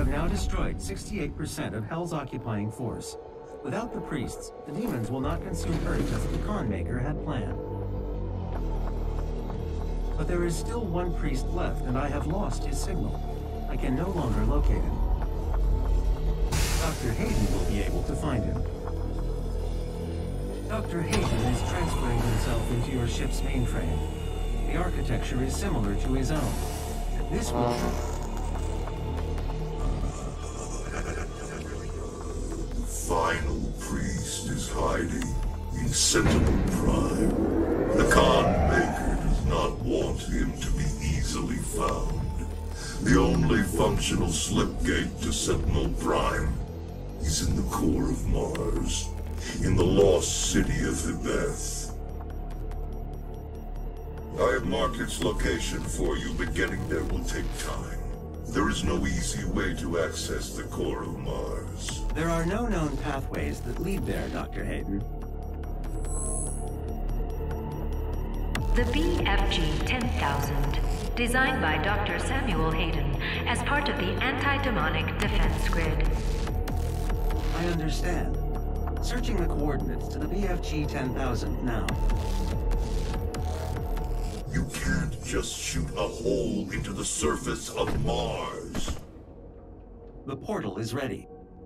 now destroyed 68% of Hell's occupying force. Without the priests, the demons will not consume Earth as the Khan Maker had planned. But there is still one priest left, and I have lost his signal. I can no longer locate him. Dr. Hayden will be able to find him. Dr. Hayden is transferring himself into your ship's mainframe. The architecture is similar to his own. This will... The final priest is hiding in Sentinel Prime. The Khan Maker does not want him to be easily found. The only functional slipgate to Sentinel Prime is in the core of Mars, in the lost city of Hibeth. I have marked its location for you, but getting there will take time. There is no easy way to access the core of Mars. There are no known pathways that lead there, Dr. Hayden. The BFG 10,000, designed by Dr. Samuel Hayden as part of the anti-demonic defense grid. I understand. Searching the coordinates to the BFG 10,000 now. You can't just shoot a hole into the surface of Mars. The portal is ready.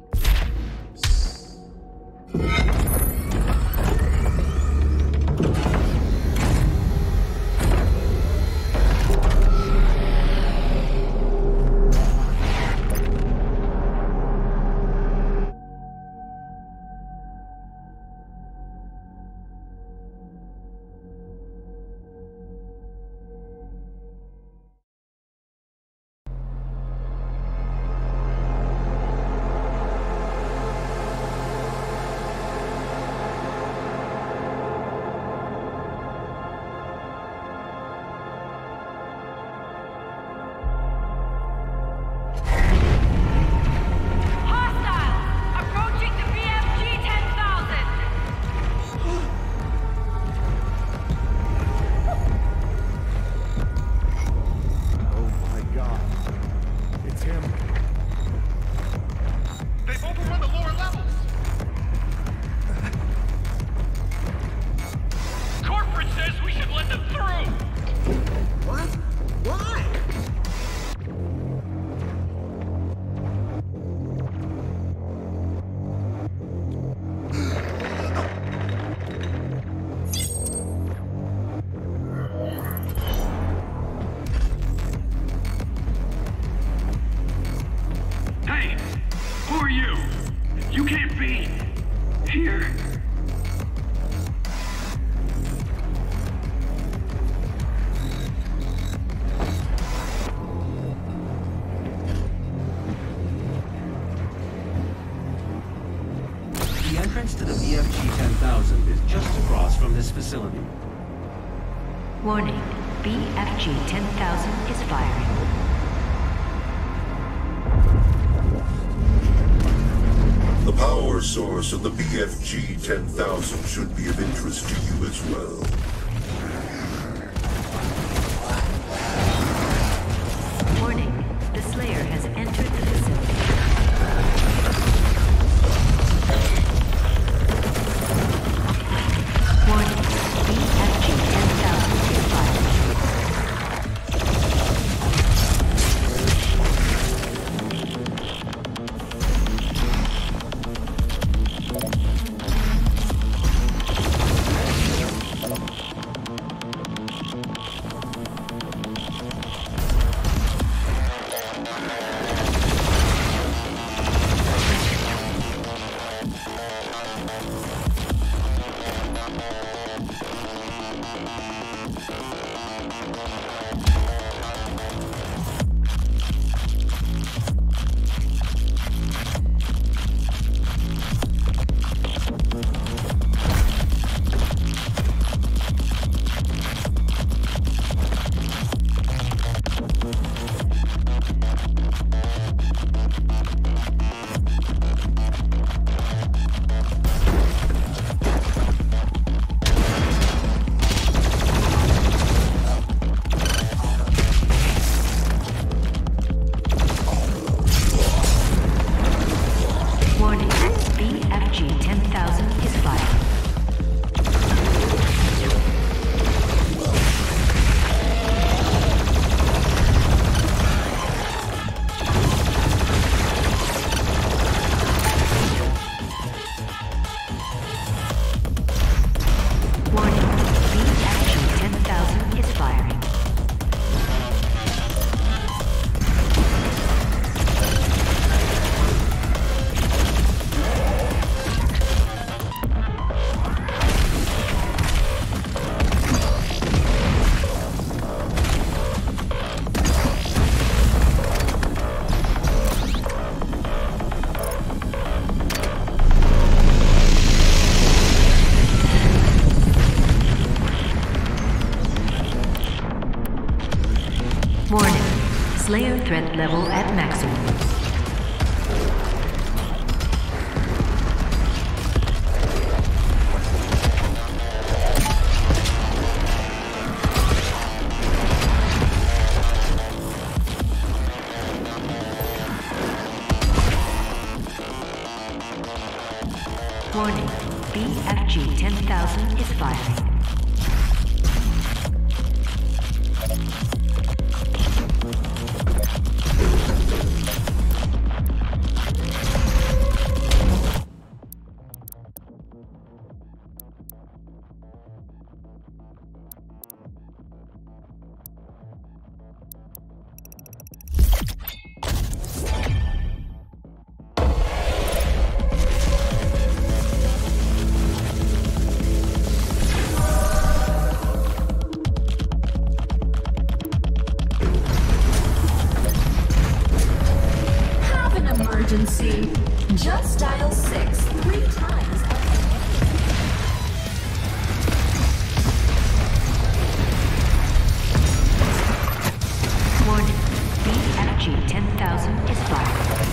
The entrance to the BFG 10,000 is just across from this facility. Warning, BFG 10,000 is firing. The power source of the BFG 10,000 should be of interest to you as well. Warning, the Slayer has entered the facility. Warning, BFG 10,000 is firing. threat level at maximum. Warning, BFG 10,000 is firing. Just dial 6 3 times. Warning, BFG 10,000 is firing.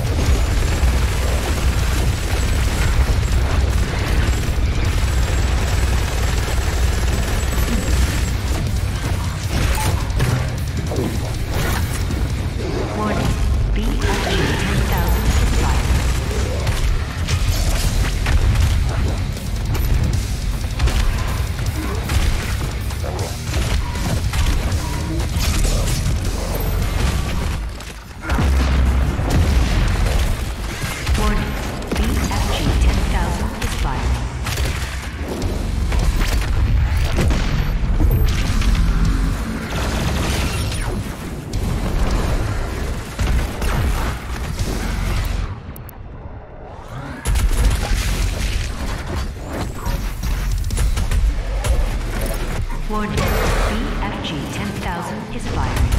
Warning, BFG 10,000 is firing.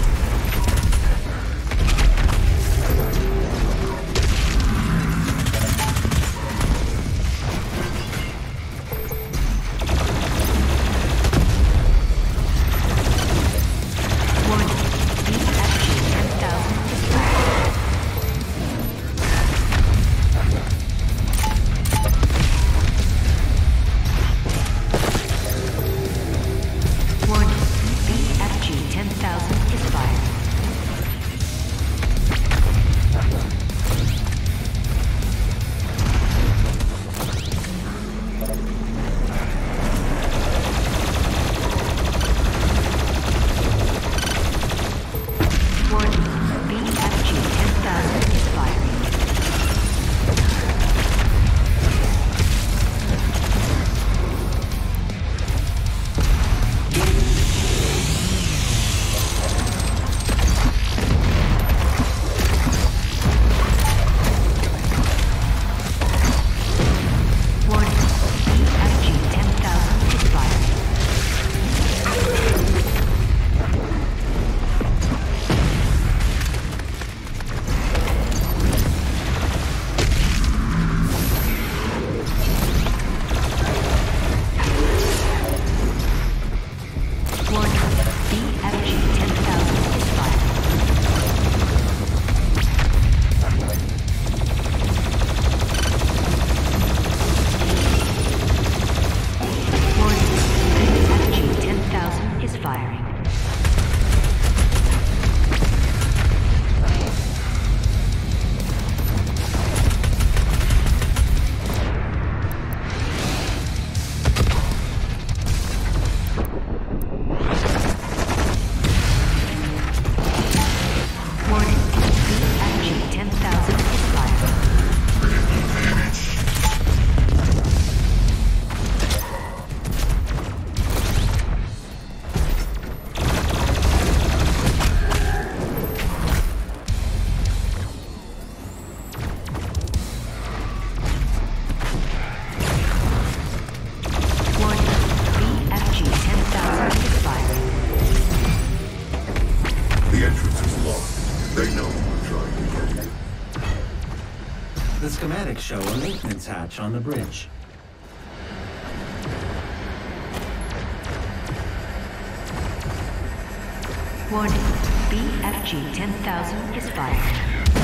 Schematics show a maintenance hatch on the bridge. Warning, BF BFG 10,000 is fired.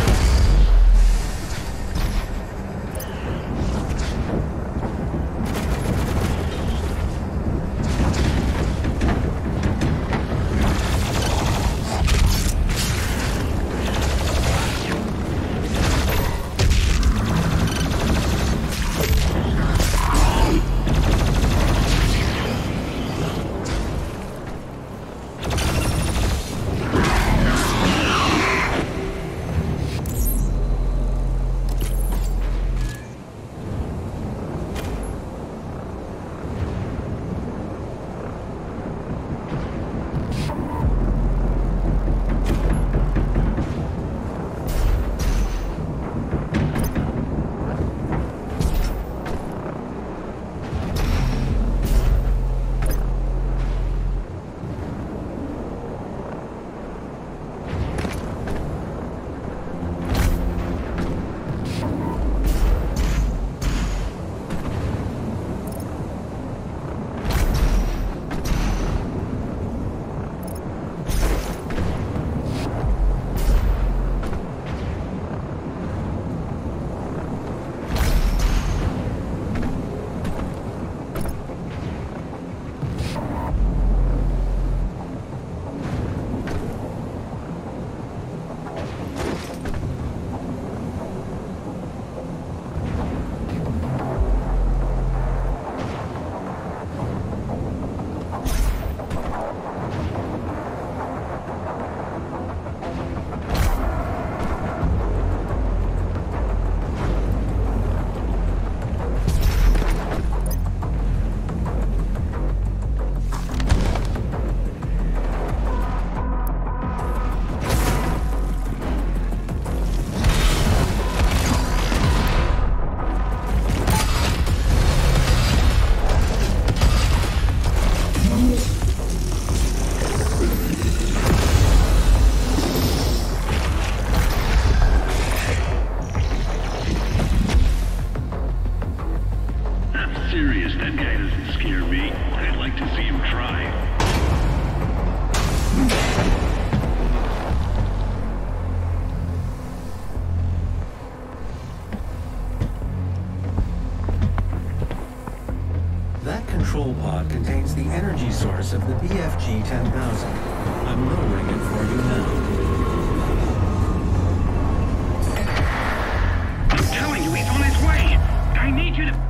control pod contains the energy source of the BFG 10,000. I'm lowering it for you now. I'm telling you, he's on his way! I need you to...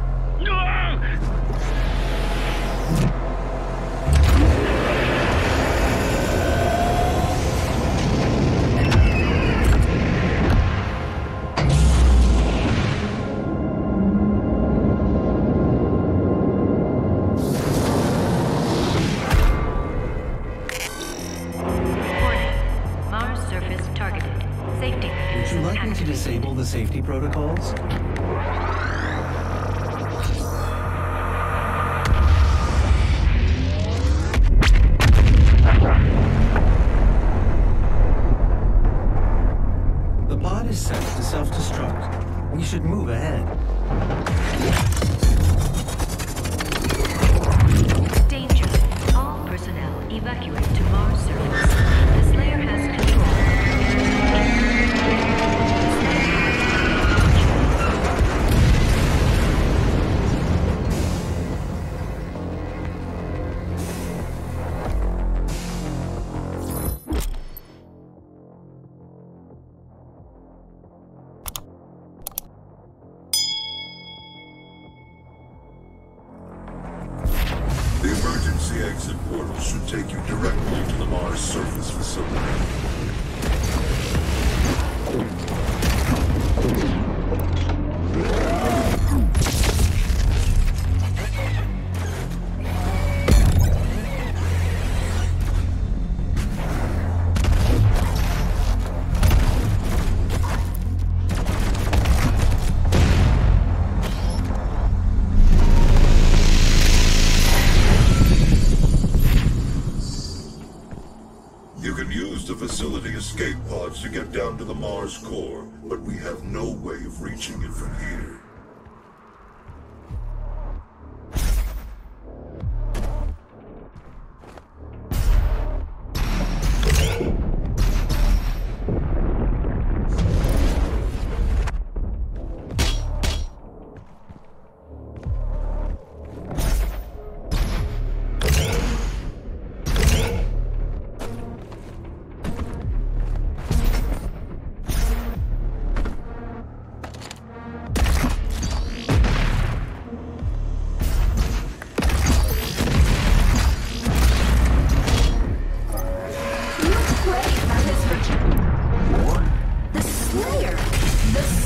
Disable the safety protocols? The pod is set to self-destruct. We should move ahead. Danger. All personnel evacuate to Mars surface. The Slayer has control. The emergency exit portal should take you directly to the Mars surface facility. You can use the facility escape pods to get down to the Mars core, but we have no way of reaching it from here.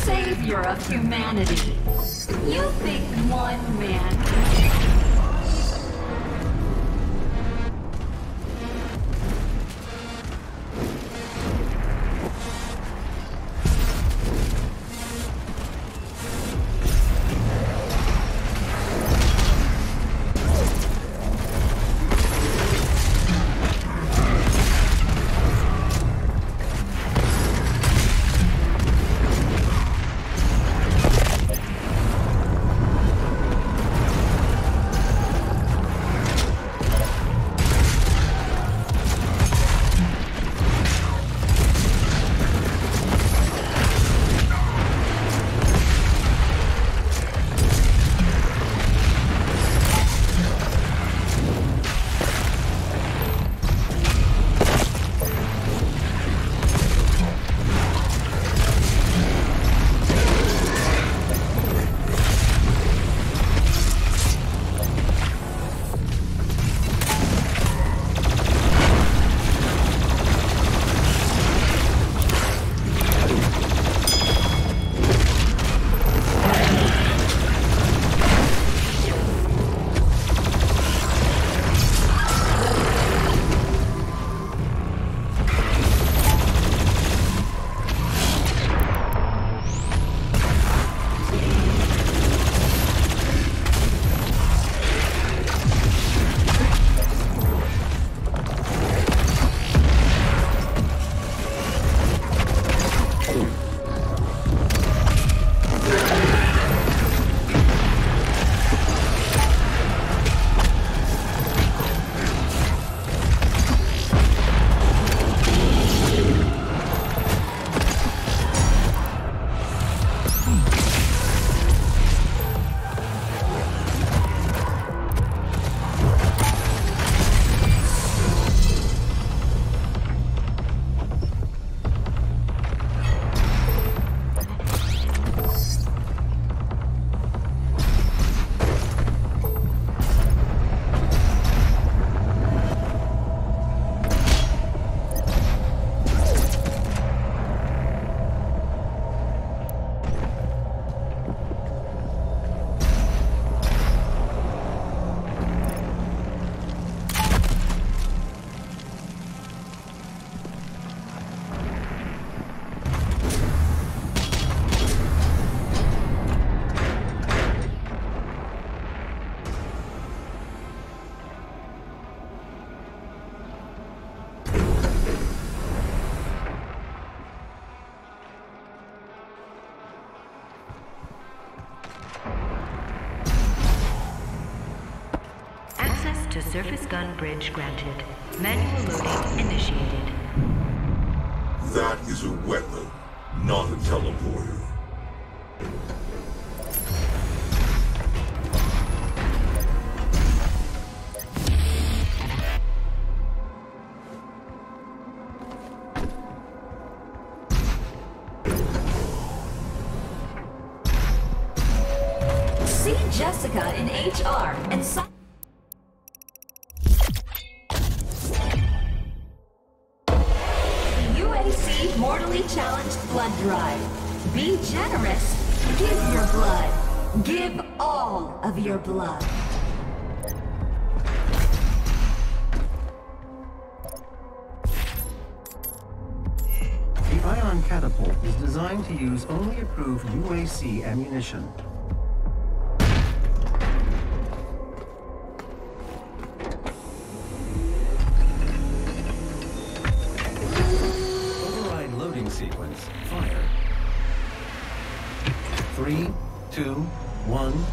Savior of humanity. You think one man to surface gun bridge granted. Manual loading initiated. That is a weapon, not a teleporter. see Jessica in HR and UAC Mortally Challenged Blood Drive. Be generous. Give your blood. Give all of your blood. The ion catapult is designed to use only approved UAC ammunition. Override loading sequence. Fire. 3, 2, 1.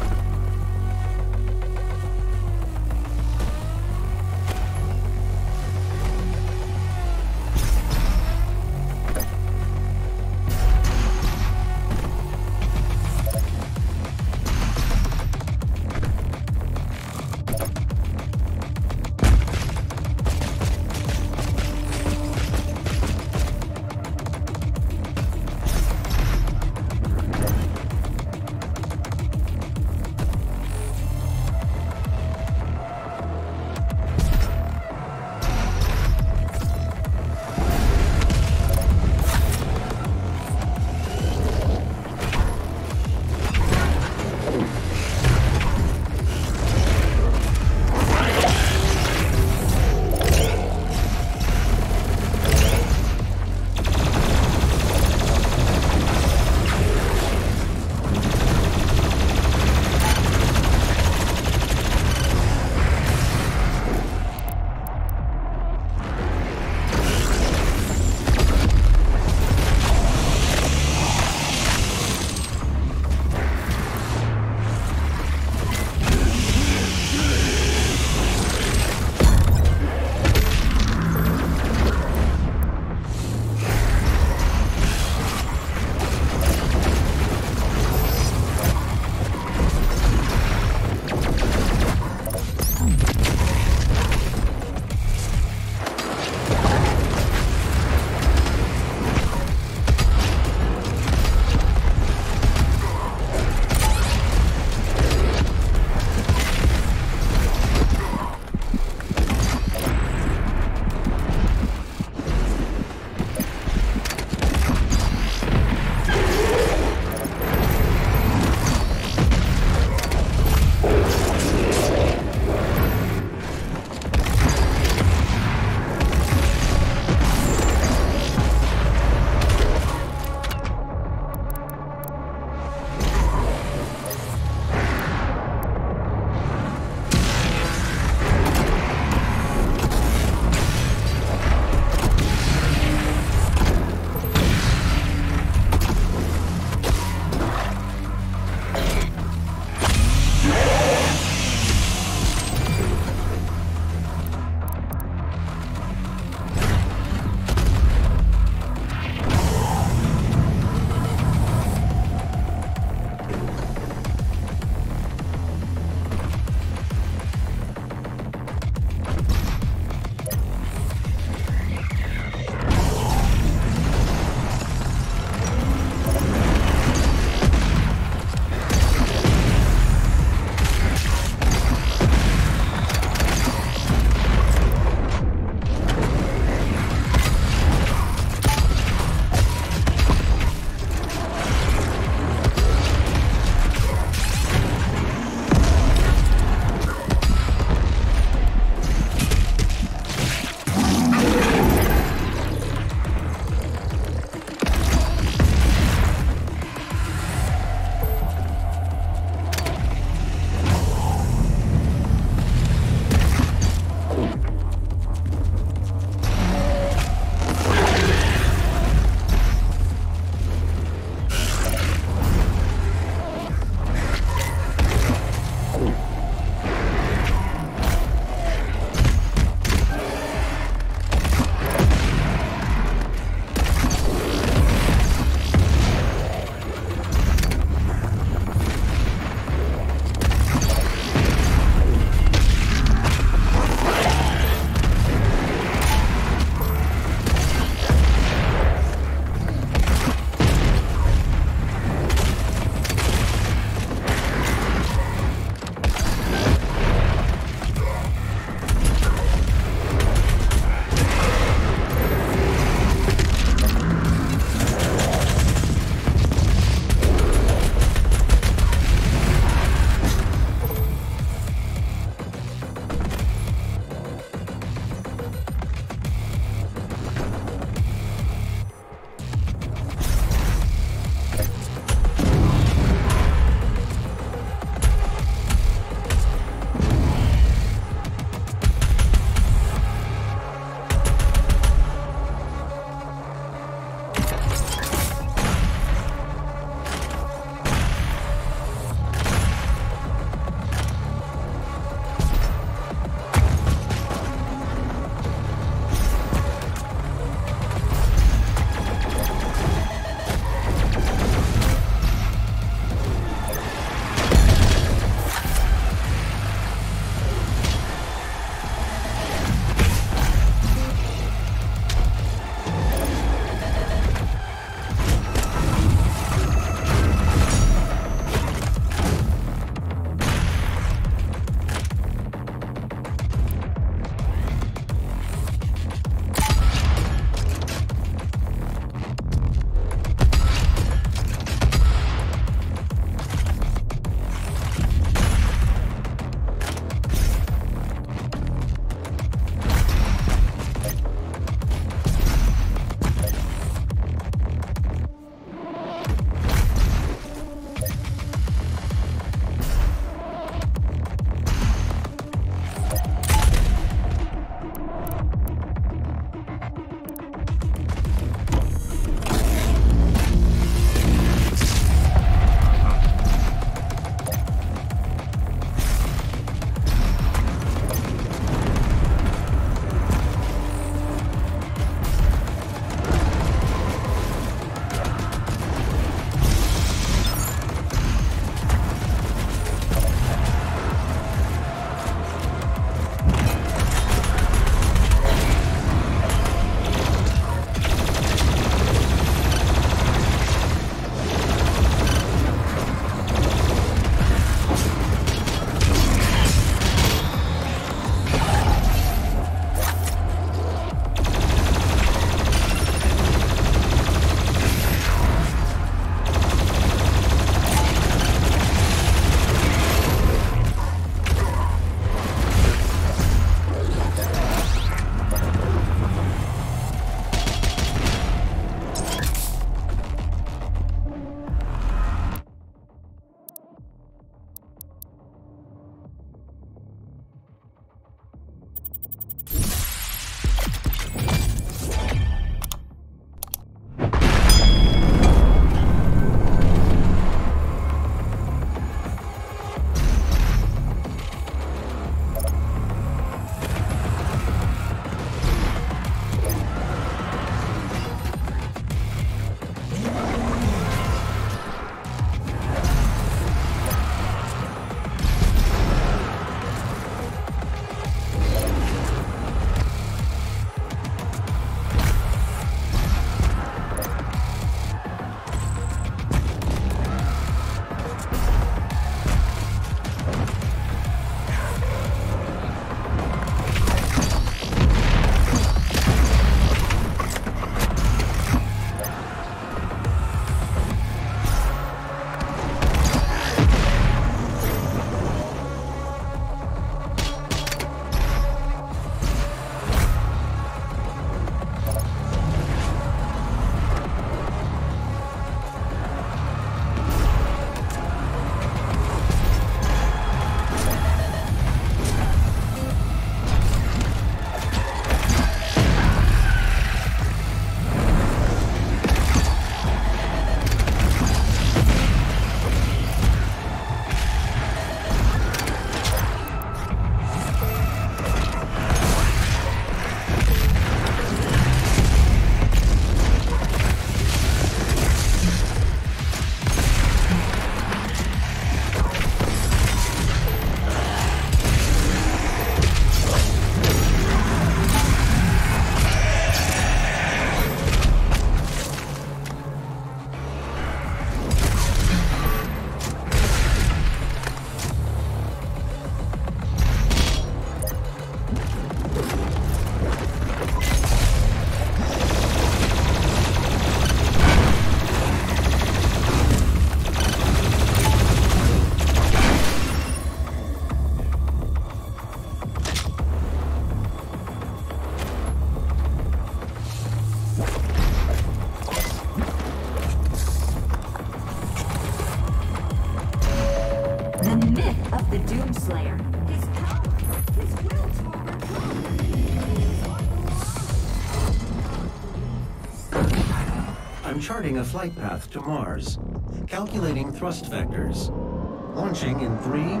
charting a flight path to Mars. Calculating thrust vectors. Launching in 3, 2,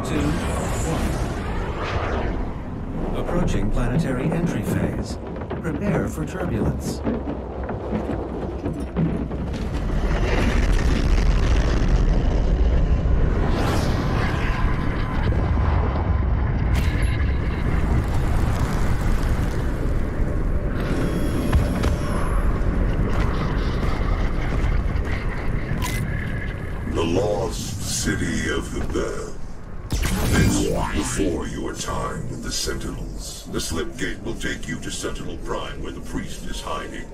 1. Approaching planetary entry phase. Prepare for turbulence. The lost city of the Bell. This before your time with the Sentinels. The slip gate will take you to Sentinel Prime where the priest is hiding.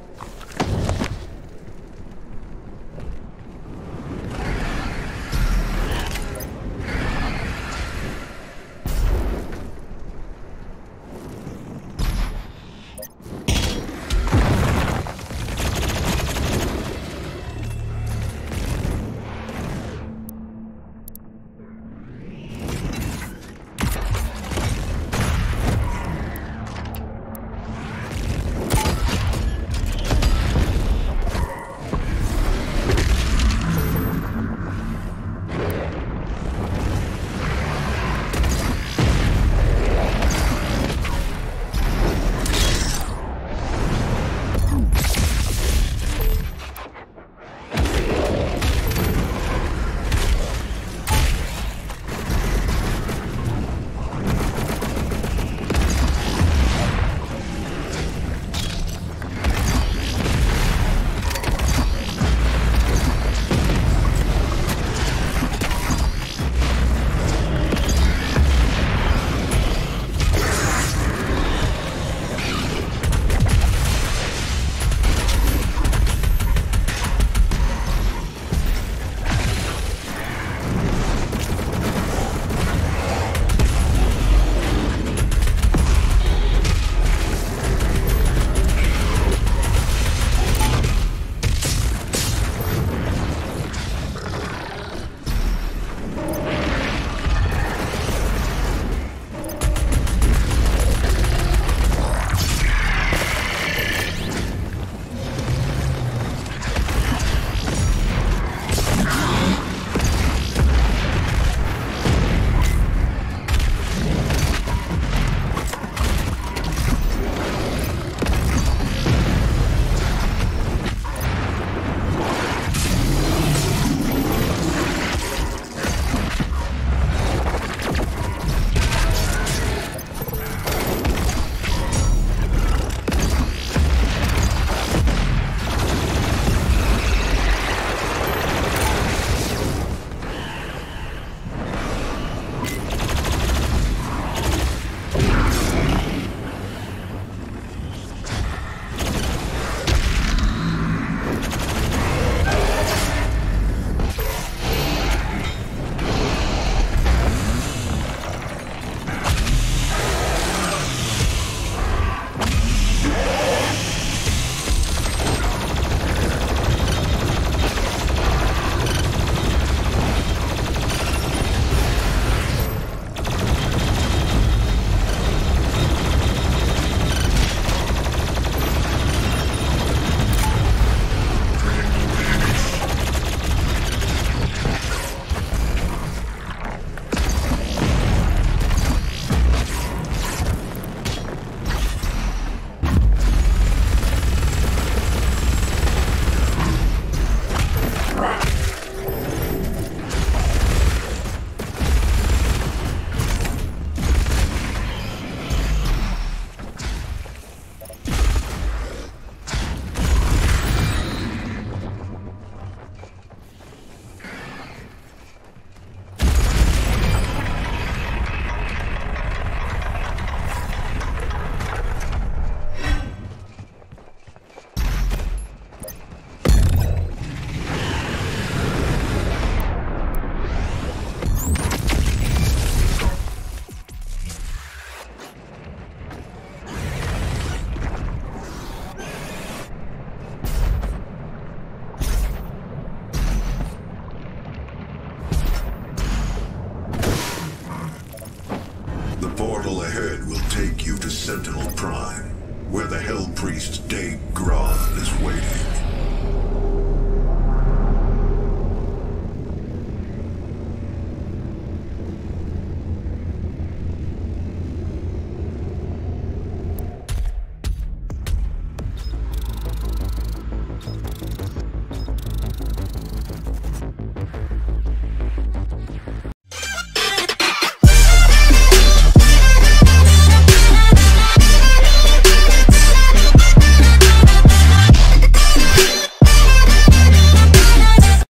portal ahead will take you to Sentinel Prime, where the Hell Priest Day Grod is waiting.